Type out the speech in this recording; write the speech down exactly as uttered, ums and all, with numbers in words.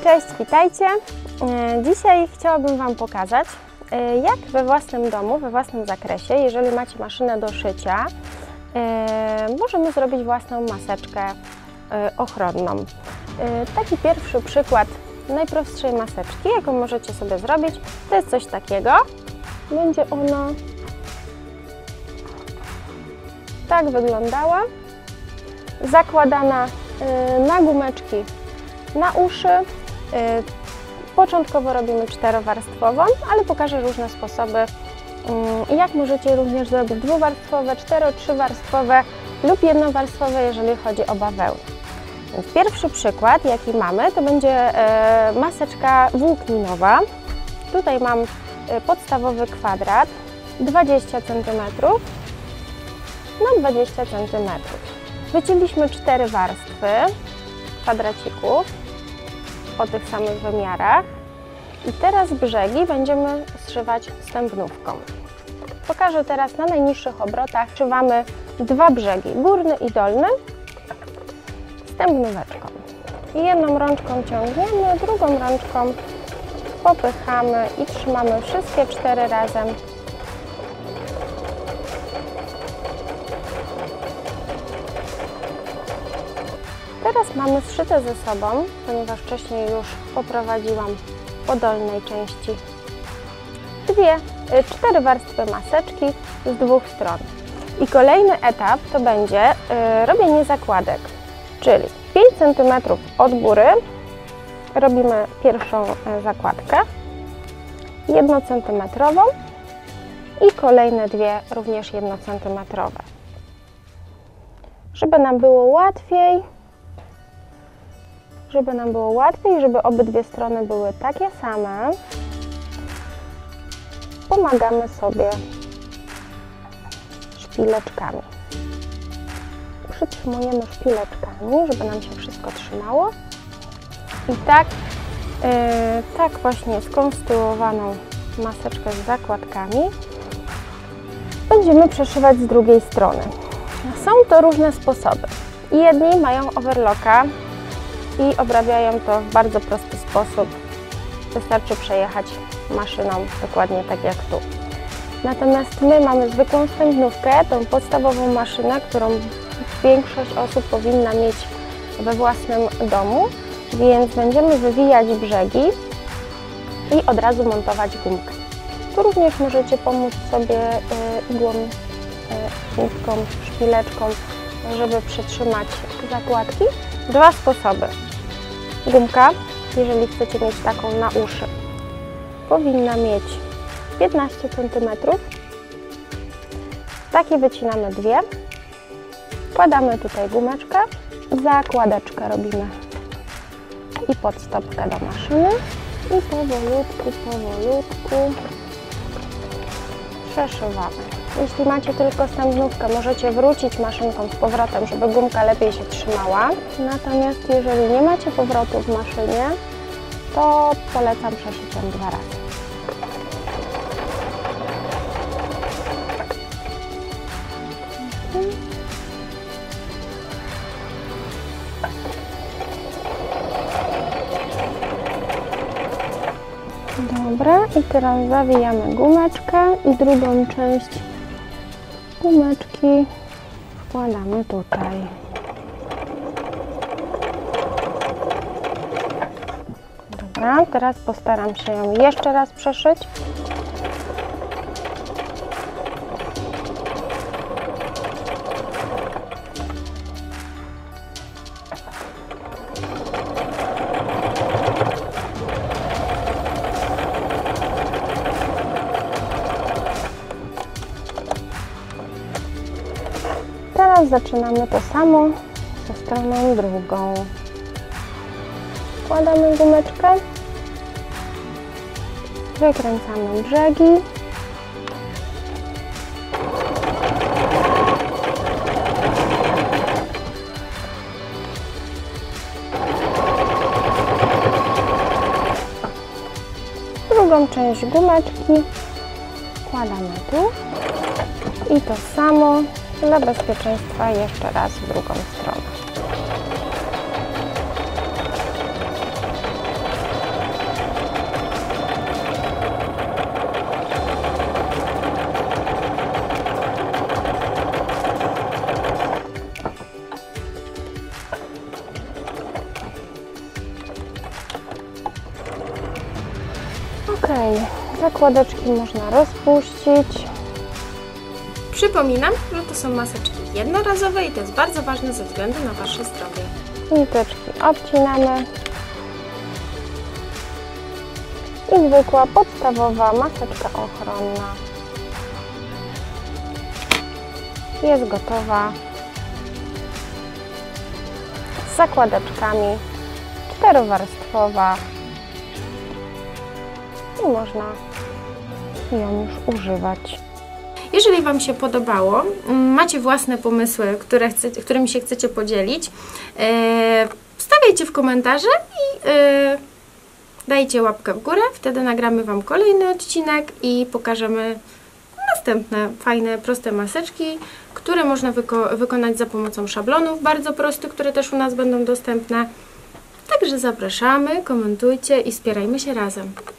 Cześć, witajcie! Dzisiaj chciałabym Wam pokazać, jak we własnym domu, we własnym zakresie, jeżeli macie maszynę do szycia, możemy zrobić własną maseczkę ochronną. Taki pierwszy przykład najprostszej maseczki, jaką możecie sobie zrobić, to jest coś takiego. Będzie ona tak wyglądała, zakładana na gumeczki na uszy. Początkowo robimy czterowarstwową, ale pokażę różne sposoby, jak możecie również zrobić dwuwarstwowe, cztero-, trzywarstwowe lub jednowarstwowe, jeżeli chodzi o bawełnę. Więc pierwszy przykład, jaki mamy, to będzie maseczka włókninowa. Tutaj mam podstawowy kwadrat dwadzieścia centymetrów na dwadzieścia centymetrów. Wycięliśmy cztery warstwy kwadracików o tych samych wymiarach i teraz brzegi będziemy zszywać stępnówką. Pokażę teraz na najniższych obrotach. Szywamy dwa brzegi, górny i dolny, stępnóweczką. I jedną rączką ciągniemy, drugą rączką popychamy i trzymamy wszystkie cztery razem. Teraz mamy zszyte ze sobą, ponieważ wcześniej już poprowadziłam po dolnej części dwie, cztery warstwy maseczki z dwóch stron. I kolejny etap to będzie y, robienie zakładek, czyli pięć centymetrów od góry robimy pierwszą y, zakładkę, jednocentymetrową i kolejne dwie również jednocentymetrowe. Żeby nam było łatwiej, Żeby nam było łatwiej, żeby obydwie strony były takie same, pomagamy sobie szpileczkami. Przytrzymujemy szpileczkami, żeby nam się wszystko trzymało. I tak, yy, tak właśnie skonstruowaną maseczkę z zakładkami będziemy przeszywać z drugiej strony. Są to różne sposoby. Jedni mają overlocka i obrabiają to w bardzo prosty sposób. Wystarczy przejechać maszyną dokładnie tak jak tu. Natomiast my mamy zwykłą stępnówkę, tą podstawową maszynę, którą większość osób powinna mieć we własnym domu, więc będziemy wywijać brzegi i od razu montować gumkę. Tu również możecie pomóc sobie igłą, nitką, szpileczką, żeby przytrzymać zakładki. Dwa sposoby. Gumka, jeżeli chcecie mieć taką na uszy, powinna mieć piętnaście centymetrów. Takie wycinamy dwie. Wkładamy tutaj gumeczkę, zakładeczkę robimy i podstopkę do maszyny i powolutku, powolutku przeszywamy. Jeśli macie tylko stępnówkę, możecie wrócić maszynką z powrotem, żeby gumka lepiej się trzymała. Natomiast jeżeli nie macie powrotu w maszynie, to polecam przeszyciem dwa razy. Dobra, i teraz zawijamy gumeczkę i drugą część gumeczki wkładamy tutaj. Dobra, teraz postaram się ją jeszcze raz przeszyć. Teraz zaczynamy to samo ze stroną drugą. Wkładamy gumeczkę, wykręcamy brzegi drugą część gumeczki wkładamy tu i to samo dla bezpieczeństwa jeszcze raz w drugą stronę. Zakładeczki można rozpuścić. Przypominam, że to są maseczki jednorazowe i to jest bardzo ważne ze względu na Wasze zdrowie. Niteczki obcinamy. I zwykła, podstawowa maseczka ochronna jest gotowa. Z zakładeczkami, czterowarstwowa i można ją już używać. Jeżeli Wam się podobało, macie własne pomysły, które chcecie, którymi się chcecie podzielić, yy, wstawiajcie w komentarze i yy, dajcie łapkę w górę, wtedy nagramy Wam kolejny odcinek i pokażemy następne fajne, proste maseczki, które można wyko wykonać za pomocą szablonów bardzo prostych, które też u nas będą dostępne. Także zapraszamy, komentujcie i wspierajmy się razem.